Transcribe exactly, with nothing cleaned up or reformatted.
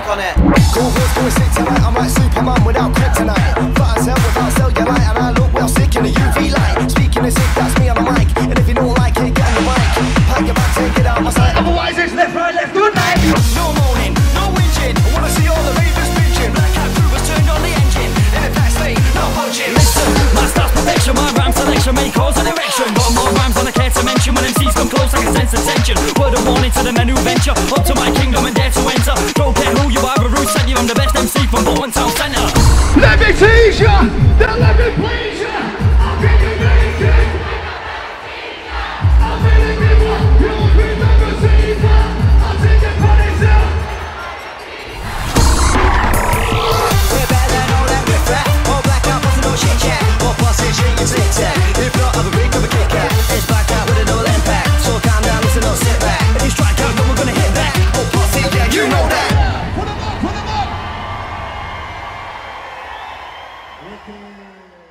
funk on it. Cool boys going sick tonight, I'm like Superman without kryptonite. Fat as hell without cellulite, and I look well sick in the U V light. Speaking of sick, that's me on the mic, and if you don't like it, get on the mic. Pack your bag, take it out my sight. Otherwise it's left, right, left, good night. No moaning, no whinging, I wanna see all the ravers bitching. Blackout crew has turned on the engine, in the backseat, no punching. Listen, my style's perfection, my rhyme selection may cause an erection. Got more rhymes than I care to mention, when M Cs come close I can sense the tension. Word of warning to the men who venture up to my kingdom and dare to enter. Don't care who you are, a root set you, I'm the best M C from Bolton Town Centre. Let me tease ya, then let me please ya. I'll be the naked, I'll be the giver, you'll be the receiver. I'll take it for myself. We're better than all that riff-raff. All Blackout, but no chit-chat. All position, you tic-tac. If not, I'll be big of a kick-out. It's Blackout with a no impact. So calm down, listen, don't sit back. If you strike out, then we're gonna hit back. Oh, posse, yeah, you know that. Put 'em up, put 'em up. Lukey.